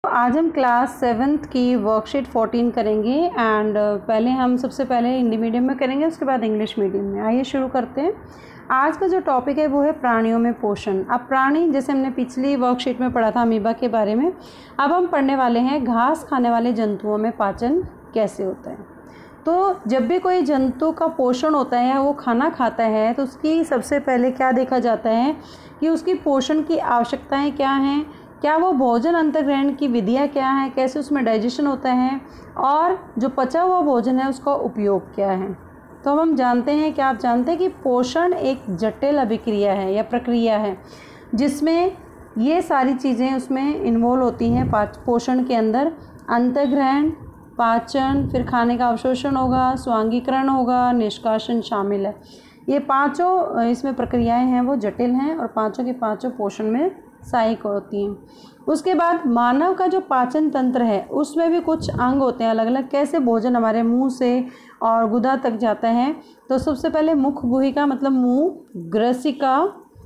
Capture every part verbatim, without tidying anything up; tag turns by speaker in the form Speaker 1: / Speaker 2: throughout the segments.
Speaker 1: आज हम class seventh की वर्कशीट फोर्टीन करेंगे एंड पहले हम सबसे पहले हिंदी मीडियम में करेंगे, उसके बाद इंग्लिश मीडियम में। आइए शुरू करते हैं। आज का जो टॉपिक है वो है प्राणियों में पोषण। अब प्राणी जैसे हमने पिछली वर्कशीट में पढ़ा था अमीबा के बारे में, अब हम पढ़ने वाले हैं घास खाने वाले जंतुओं में पाचन कैसे होता है। तो जब भी कोई जंतु का पोषण होता है, वो खाना खाता है, तो उसकी सबसे पहले क्या देखा जाता है कि उसकी पोषण की आवश्यकताएँ क्या हैं, क्या वो भोजन अंतर्ग्रहण की विधियाँ क्या हैं, कैसे उसमें डाइजेशन होता है, और जो पचा हुआ भोजन है उसका उपयोग क्या है। तो अब हम जानते हैं, क्या आप जानते हैं कि पोषण एक जटिल अभिक्रिया है या प्रक्रिया है जिसमें ये सारी चीज़ें उसमें इन्वॉल्व होती हैं। पोषण के अंदर अंतर्ग्रहण, पाचन, फिर खाने का अवशोषण होगा, स्वांगीकरण होगा, निष्कासन शामिल है। ये पांचों इसमें प्रक्रियाएं हैं वो जटिल हैं और पांचों के पांचों पोषण में सहायक होती हैं। उसके बाद मानव का जो पाचन तंत्र है उसमें भी कुछ अंग होते हैं अलग अलग, कैसे भोजन हमारे मुंह से और गुदा तक जाता है। तो सबसे पहले मुख गुहिका मतलब मुंह, ग्रसिका,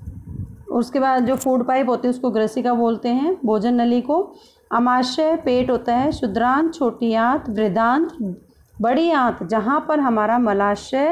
Speaker 1: उसके बाद जो फूड पाइप होती है उसको ग्रसिका बोलते हैं, भोजन नली को, अमाशय पेट होता है, क्षुद्रांत छोटी आंत, वृद्धांत बड़ी आंत जहाँ पर हमारा मलाशय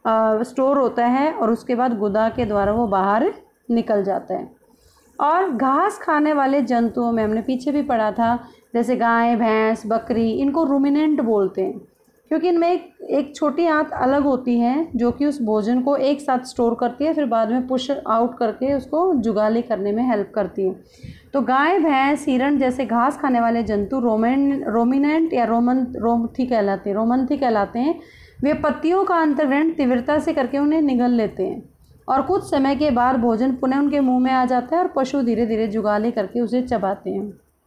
Speaker 1: स्टोर होता है, और उसके बाद गुदा के द्वारा वो बाहर निकल जाता है। और घास खाने वाले जंतुओं में हमने पीछे भी पढ़ा था, जैसे गाय, भैंस, बकरी, इनको रूमिनेंट बोलते हैं क्योंकि इनमें एक एक छोटी आंत अलग होती है जो कि उस भोजन को एक साथ स्टोर करती है, फिर बाद में पुश आउट करके उसको जुगाली करने में हेल्प करती है। तो गाय, भैंस, हिरण जैसे घास खाने वाले जंतु रोमेन रोमिनेंट या रोमन रोमथी कहलाते हैं रोमंथी कहलाते हैं। वे पत्तियों का अंतर्ग्रहण तीव्रता से करके उन्हें निगल लेते हैं और कुछ समय के बाद भोजन पुनः उनके मुंह में आ जाता है और पशु धीरे धीरे जुगाली करके उसे चबाते हैं।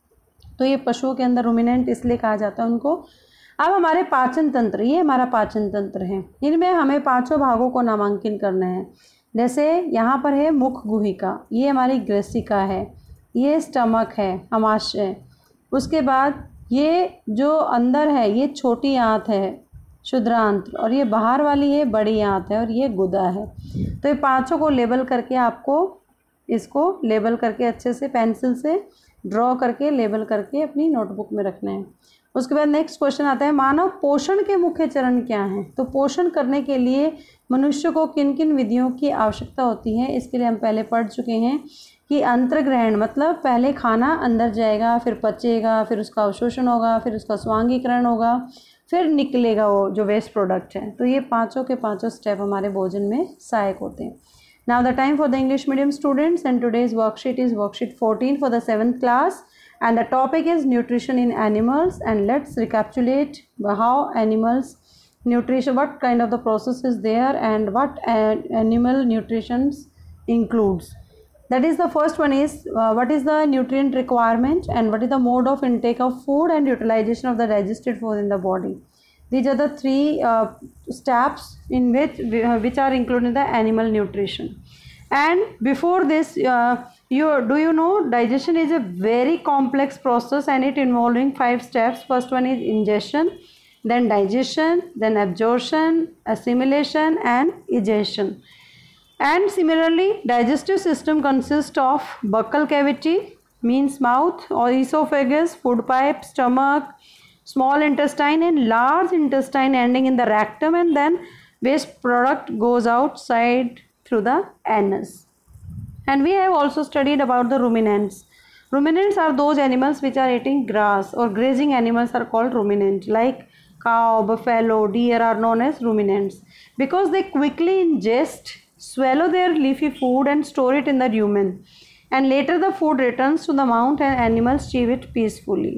Speaker 1: तो ये पशुओं के अंदर रूमिनेंट इसलिए कहा जाता है उनको। अब हमारे पाचन तंत्र, ये हमारा पाचन तंत्र है, इनमें हमें पांचों भागों को नामांकन करना है। जैसे यहाँ पर है मुख गुहिका, ये हमारी ग्रसिका है, ये स्टमक है, अमाशय, उसके बाद ये जो अंदर है ये छोटी आंत है, क्षुद्रांत, और ये बाहर वाली है बड़ी आंत है, और ये गुदा है। तो ये पांचों को लेबल करके आपको इसको लेबल करके अच्छे से पेंसिल से ड्रॉ करके लेबल करके अपनी नोटबुक में रखना है। उसके बाद नेक्स्ट क्वेश्चन आता है, मानव पोषण के मुख्य चरण क्या हैं। तो पोषण करने के लिए मनुष्य को किन किन विधियों की आवश्यकता होती है, इसके लिए हम पहले पढ़ चुके हैं कि अंतर्ग्रहण मतलब पहले खाना अंदर जाएगा, फिर पचेगा, फिर उसका अवशोषण होगा, फिर उसका स्वांगीकरण होगा, फिर निकलेगा वो जो वेस्ट प्रोडक्ट है। तो ये पांचों के पांचों स्टेप हमारे भोजन में सहायक होते हैं। Now the time for the English medium students and today's worksheet is worksheet fourteen for the seventh class and the topic is nutrition in animals, and let's recapitulate how animals nutrition, what kind of the process is there and what uh, animal nutrition includes. That is, the first one is uh, what is the nutrient requirement and what is the mode of intake of food and utilization of the digested food in the body. These are the three uh, steps in which uh, which are included in the animal nutrition. And before this, uh, you do you know digestion is a very complex process and it involving five steps. First one is ingestion, then digestion, then absorption, assimilation and egestion. And similarly, digestive system consists of buccal cavity means mouth or esophagus, food pipe, stomach, small intestine and large intestine ending in the rectum, and then waste product goes outside through the anus. And we have also studied about the ruminants. Ruminants are those animals which are eating grass, or grazing animals are called ruminant, like cow, buffalo, deer are known as ruminants because they quickly ingest, swallow their leafy food and store it in the rumen, and later the food returns to the mouth and animals chew it peacefully.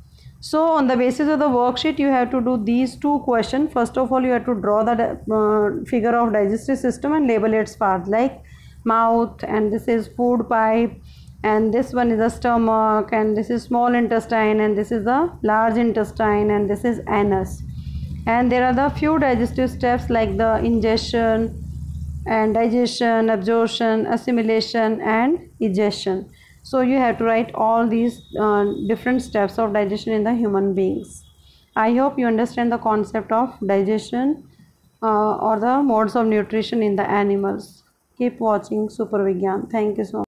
Speaker 1: So on the basis of the worksheet you have to do these two questions. First of all, you have to draw the uh, figure of digestive system and label its parts, like mouth, and this is food pipe, and this one is the stomach, and this is small intestine, and this is the large intestine, and this is anus. And there are the few digestive steps like the ingestion and digestion, absorption, assimilation and egestion. So you have to write all these uh, different steps of digestion in the human beings. I hope you understand the concept of digestion uh, or the modes of nutrition in the animals. Keep watching Super Vigyan. Thank you so much.